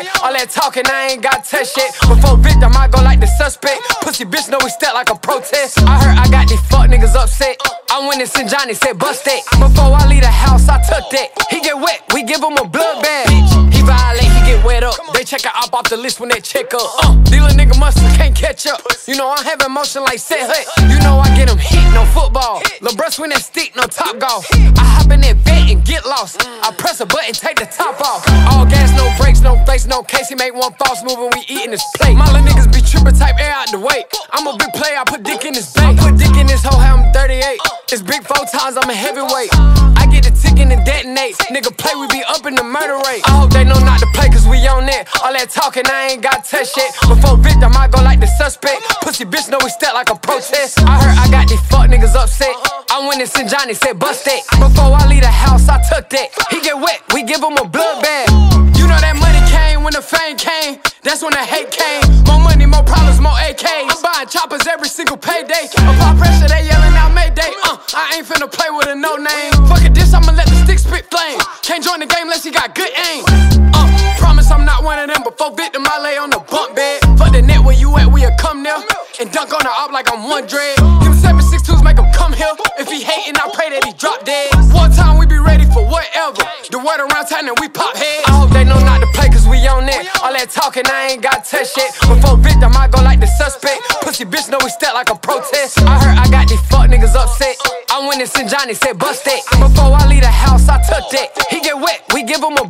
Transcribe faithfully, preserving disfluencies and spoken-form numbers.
All that talking, I ain't got touch shit. Before victim, I go like the suspect. Pussy bitch know we step like a protest. I heard I got these fuck niggas upset. I went and sent Johnny, said bust it. Before I leave the house, I tucked it. He get wet, we give him a bloodbath. He violate, he get wet up. They check her up off the list when they check up. Uh, Dealer nigga muscle can't catch up. You know I have emotion like set hut. You know I get him hit, no football. Lil' bruh swing that stick, no top golf. I hop in that vet and get lost. I press a button, take the top off. All gas, no brakes, no face, no case. He make one false move and we eatin' his plate. My little niggas be trippin' type air out the way. I'm a big player, I put dick in his bank. Put dick in this hoe, I'm thirty-eight. It's big four times, I'm a heavyweight. I get the tickin' and detonate. Nigga play, we be up in the murder rate. I hope they know not to play, cause we on that. All that talking, I ain't got touch shit. Before victim, I go like the suspect. Pussy bitch know we step like a protest. I heard I got these fuck niggas upset. I went and sent Johnny, said bust it. Before I leave the house, I tucked it. He get wet, we give him a bloodbath. You know that money came when the fame came. That's when the hate came. More money, more problems, more A Ks. I'm buying choppers every single payday. Apply pressure, they yelling out Mayday. Uh, I ain't finna play with a no name. Fuck it, this, I'ma let the stick spit flame. Can't join the game unless he got good aim. Uh, promise I'm not one of them. Before victim, I lay on the bunk bed. Fuck the net where you at, we'll come there. And dunk on the op like I'm one dread. Give him seven six twos, make him come here. If he hatin', I pray that he drop dead. One time we be ready for whatever. The word around town and we pop heads. I hope they know not to play, cause we on that. All that talking, I ain't got touch shit. Before victim, I go like the suspect. Pussy bitch know we step like a protest. I heard I got these fuck niggas upset. I went and sent Johnny, said bust it. Before I leave the house, I tucked it. He get wet, we give him a